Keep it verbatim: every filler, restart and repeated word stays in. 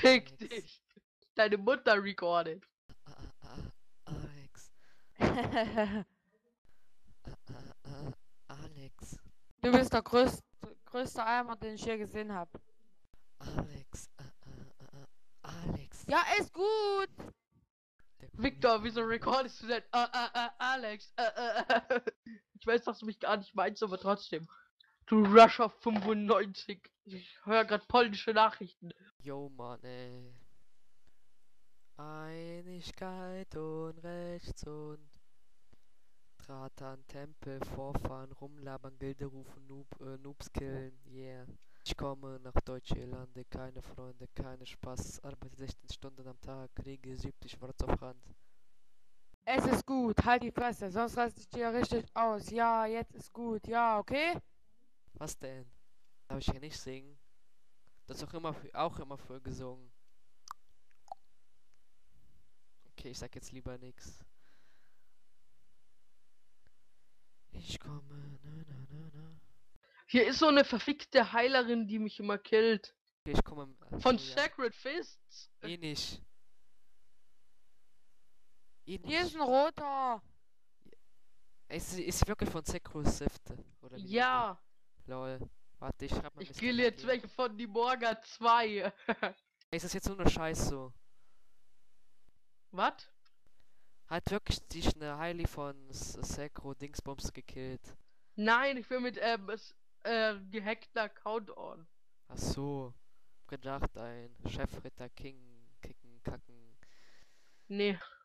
Fick dich. Deine Mutter recordet. Alex. Alex. Du bist der größte, größte Eimer, den ich je gesehen habe. Alex. Alex. Ja, ist gut. Victor, wieso recordest du denn? Äh, äh, äh, Alex. Äh, äh, äh. Ich weiß, dass du mich gar nicht meinst, aber trotzdem. Du Rusher fünfundneunzig. Ich höre gerade polnische Nachrichten. Yo, Mann, ey. Einigkeit und Rechts und Draht an Tempel, vorfahren, rumlabern, Gilde rufen, Noob, äh, Noobs killen, yeah. Ich komme nach Deutschlande, keine Freunde, keine Spaß, arbeite sechzehn Stunden am Tag, kriege siebzig Worts auf Rand. Es ist gut. Halt die Fresse, sonst raste ich dir richtig aus. Ja, jetzt ist gut. Ja, okay? Was denn? Darf ich hier nicht singen? Das ist auch immer, auch immer früher gesungen. Okay, ich sag jetzt lieber nix. Ich komme, na na na na. Hier ist so eine verfickte Heilerin, die mich immer killt. Okay, ich komme. Ach Von so, ja. Sacred Fists. Eh nicht. Eh Hier ist nicht. ein roter. Ist, ist sie wirklich von Sekiro Sifte? Oder wie Ja. die- Lol. Warte, ich schreib mal Ich Mister kill jetzt Magie. welche von die Morga zwei. Ist das jetzt nur eine Scheiß so? Was? Hat wirklich dich eine Heili von S- Sekiro Dingsbums gekillt? Nein, ich will mit ähm, s- äh, gehackten Account on. Ach so. Gedacht, ein Chefritter King kicken, kacken. Nee.